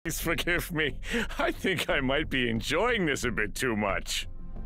Please forgive me. I think I might be enjoying this a bit too much.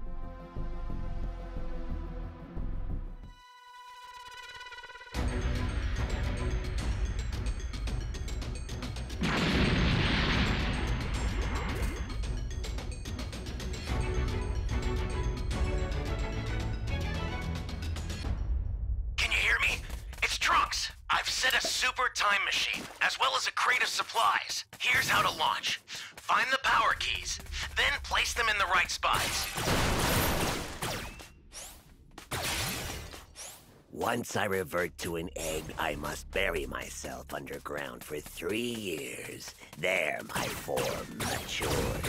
Can you hear me? It's Trunks. I've set a super time machine, as well as a crate of supplies. Here's how to launch. Find the power keys, then place them in the right spots. Once I revert to an egg, I must bury myself underground for 3 years. There my form matures.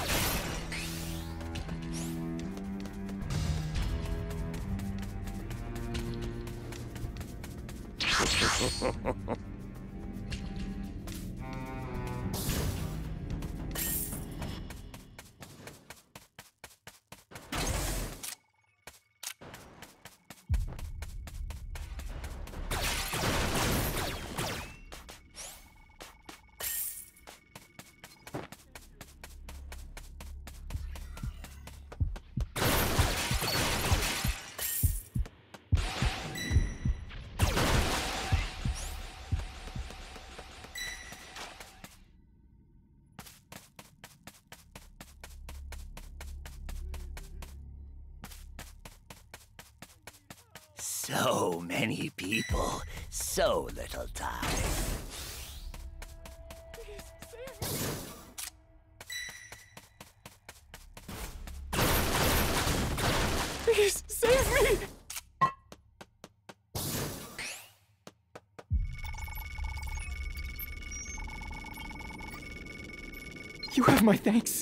So many people, so little time. Please, save me! You have my thanks.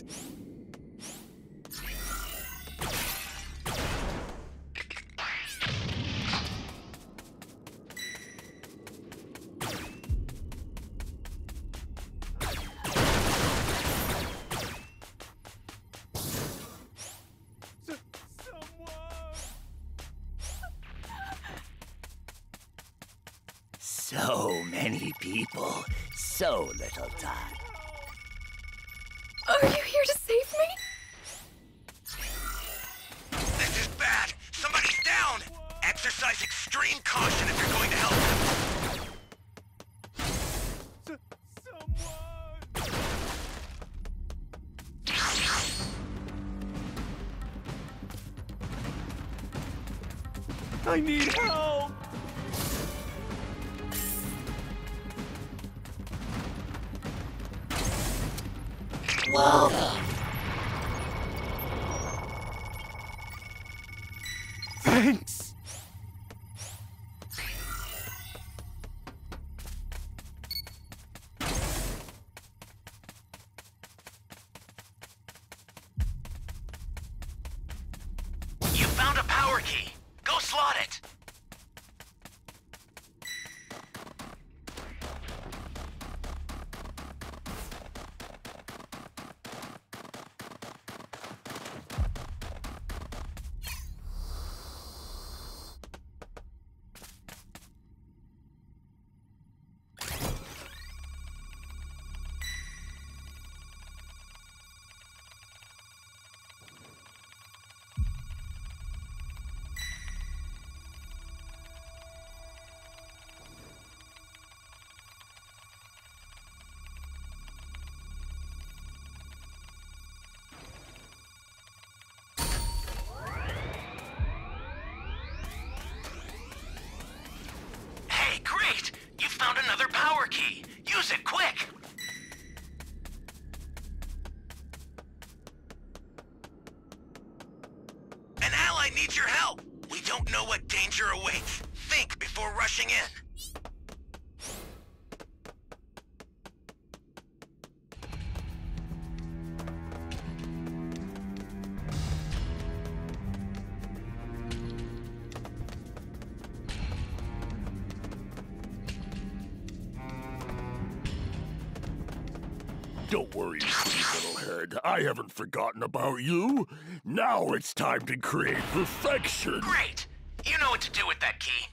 So many people, so little time. Are you here to save me? This is bad. Somebody's down. Exercise extreme caution if you're going to help them. I need help! Welcome. Thanks! You found a power key. Go slot it. Hey, great! You found another power key. Use it quick. An ally needs your help. We don't know what danger awaits. Think before rushing in. Don't worry, sweet little head. I haven't forgotten about you. Now it's time to create perfection. Great! You know what to do with that key.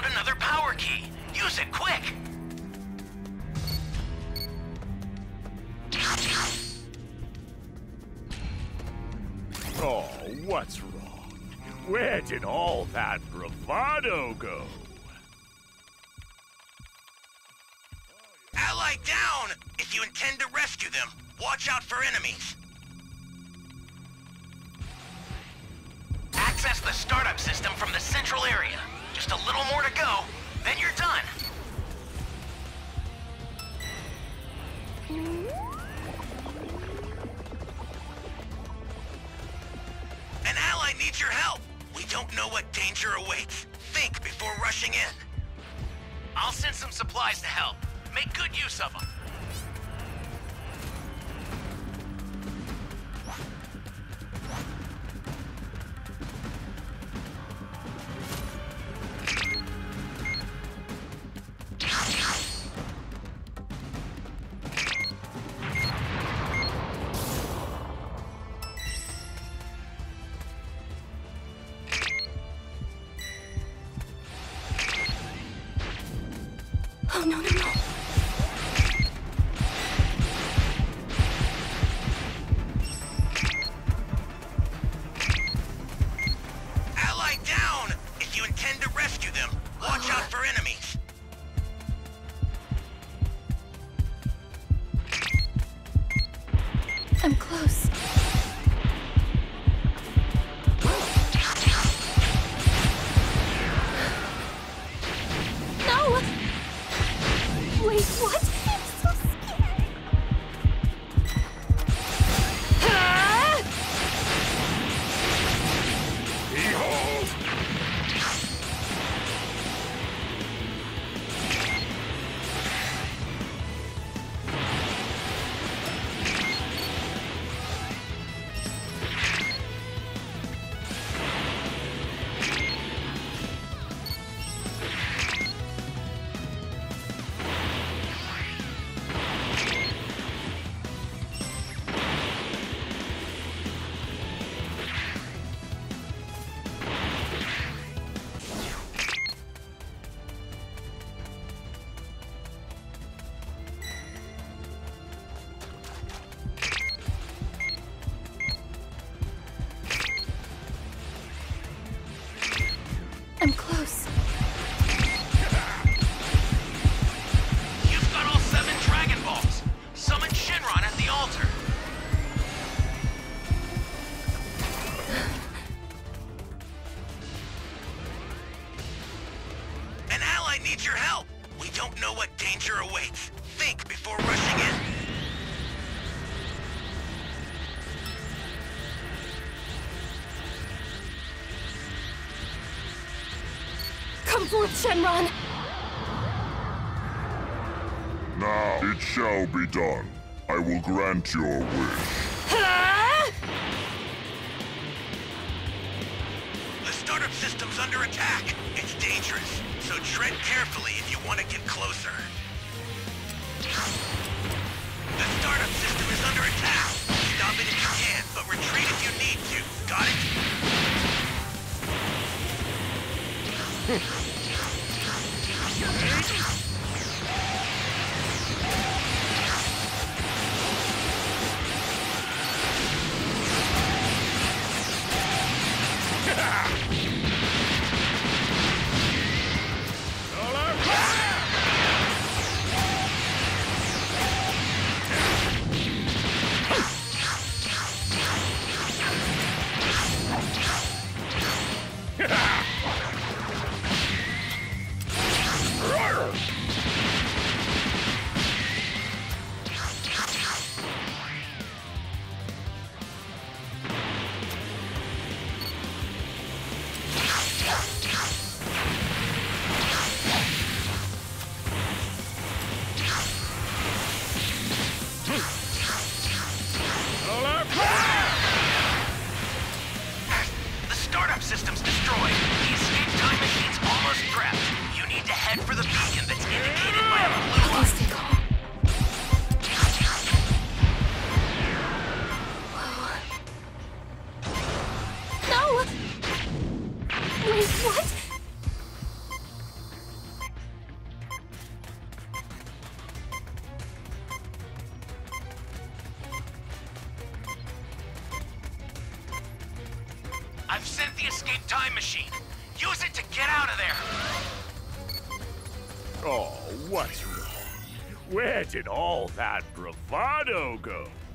found another power key. Use it quick. Oh, what's wrong? Where did all that bravado go? Ally down! If you intend to rescue them, watch out for enemies. Access the startup system from the central area. Just a little more to go, then you're done. An ally needs your help. We don't know what danger awaits. Think before rushing in. I'll send some supplies to help. Make good use of them. Oh, no, no, no. Ally down! If you intend to rescue them, watch out for enemies. I'm close. No! Wait, what? I'm so scared. Ah! Behold! I'm close. You've got all 7 Dragon Balls. Summon Shinron at the altar. An ally needs your help. We don't know what danger awaits. Think before rushing in. Come forth, Shenron! Now it shall be done. I will grant your wish. Ah! The startup system's under attack. It's dangerous, so tread carefully if you want to get closer. The startup system is under attack. Stop it if you can, but retreat if you need to. Got it? The startup system's destroyed. The escape time machine's almost prepped. You need to head for the beacon that's indicated by a blue Please light. stay calm. Whoa. No! Wait, what? I've sent the escape time machine. Use it to get out of there. Oh, what's wrong? Where did all that bravado go?